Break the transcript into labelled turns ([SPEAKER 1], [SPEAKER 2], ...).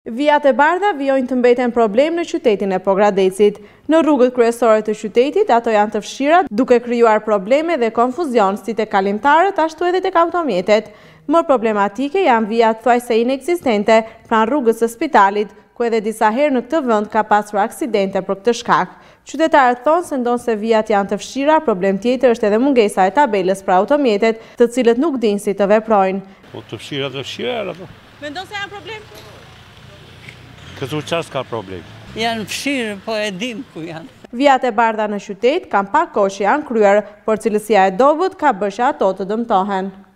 [SPEAKER 1] Vijat e bardha vijojnë të mbeten problem në qytetin e Pogradecit. Në rrugët kryesore të qytetit, ato janë të fshira, duke krijuar probleme dhe konfuzion si tek kalimtarët, ashtu edhe tek automjetet. Më problematike janë vijat thuajse ineksistente pranë rrugës së spitalit, ku edhe disa herë në këtë vend ka pasur aksidente për këtë shkak. Qytetarët thonë se ndonë se vijat janë të fshira, problem tjetër është edhe mungesa e tabelës për automjetet, të cilët nuk dinë si të veprojnë.
[SPEAKER 2] Po të fshira ato.
[SPEAKER 1] Mendon se janë problem?
[SPEAKER 2] Këtu qas ka problem.
[SPEAKER 3] Janë fshirë, po e dim ku janë.
[SPEAKER 1] Vijat e bardha në qytet kanë pak kohë që janë kryer, por cilësia e dobët ka bërë që ato të dëmtohen.